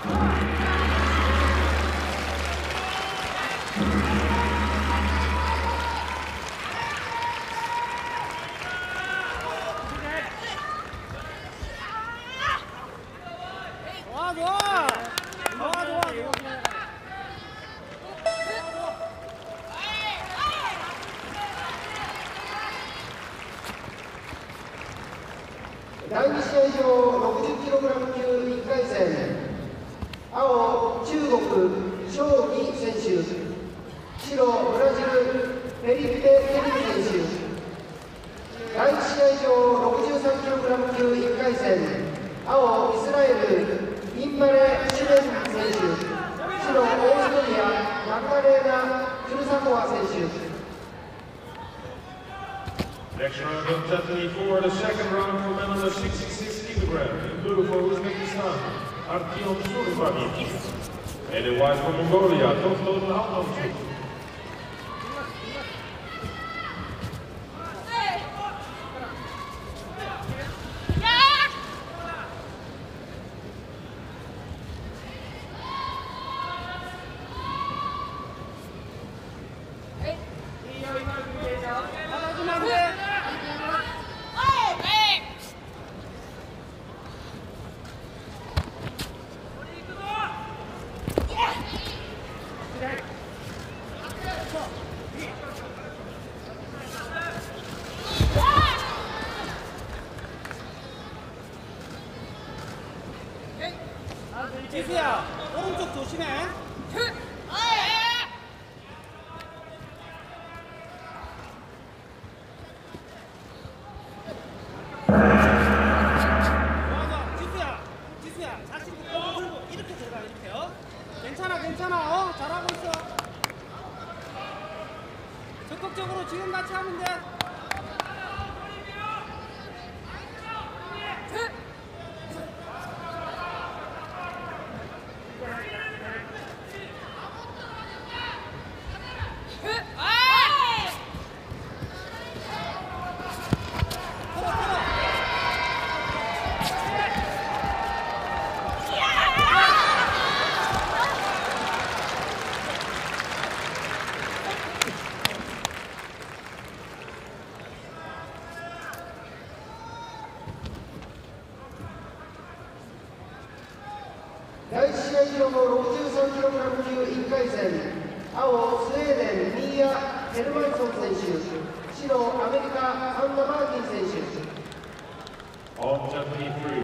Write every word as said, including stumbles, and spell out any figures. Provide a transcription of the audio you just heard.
だいに試合場 ろくじゅっキログラム 級いっかい戦、青、中国、張毅選手、白、ブラジル、フェリッペ・ケリル選手。だいいち試合場 ろくじゅうさんキログラム 級いっかい戦、青、イスラエル、インバレ・シュメン選手、白、オーストリア、マクダレーナ・クルサコワ選手。 Next round of seventy-four, the second round for men under sixty-six kilograms. In blue for Uzbekistan, Artyom Surbavich. And in white for Mongolia, Tofton Altomchuk. 지수야, 오른쪽 조심해. 좋아, 지수야, 지수야, 자신 있게 들고 이렇게 들어가, 이렇게요. 괜찮아, 괜찮아, 어? 잘하고 있어. 적극적으로 지금 같이 하면 돼. だいいち試合場の ろくじゅうさんキログラム 級いっかい戦、青、スウェーデン、ミーヤ・ヘルマンソン選手、白、アメリカ、アンナ・マーティン選手。 On seventy-three.